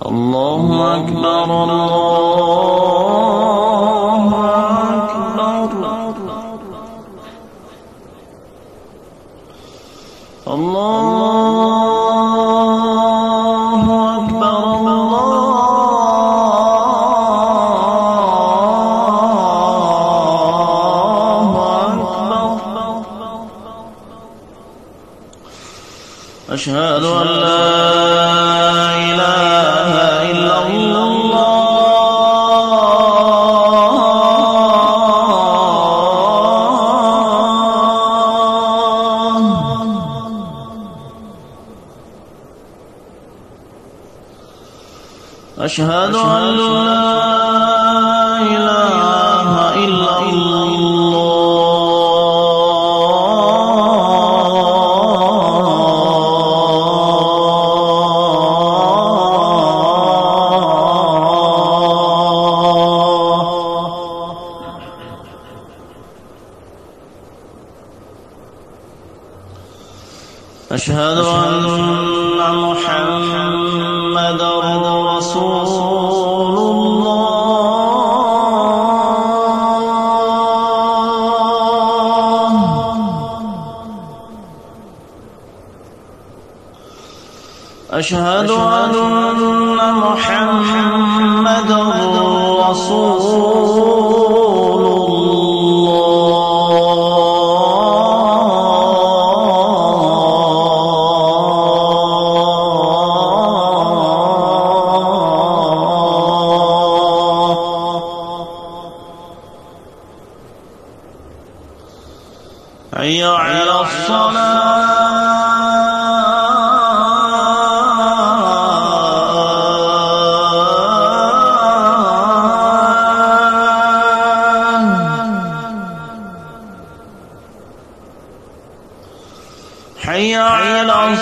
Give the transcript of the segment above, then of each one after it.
الله أكبر الله أكبر الله أكبر الله أكبر أشهد أن لا إله إلا الله أشهد أن لا إله إلا أشهد أن محمدًا رسول الله أشهد أن محمدًا رسول حي على الصلاة حي على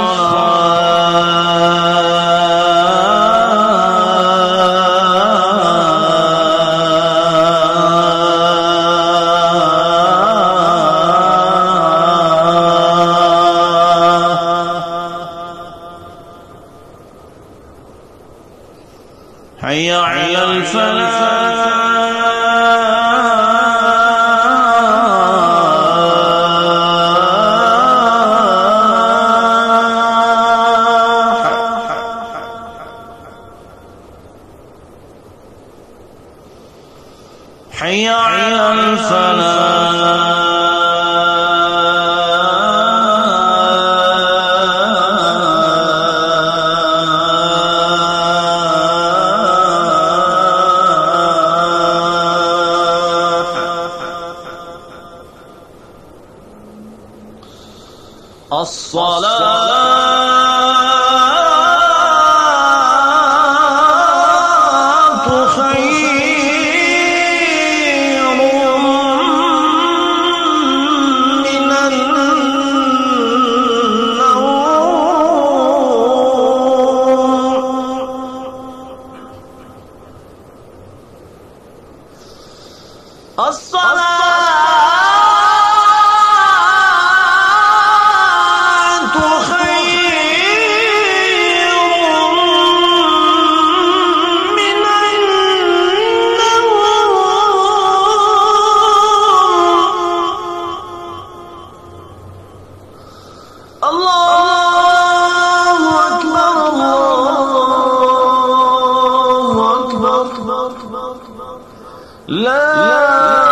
حي على الفلاح حي على الفلاح الصلاة خير من النوم الله أكبر الله أكبر لا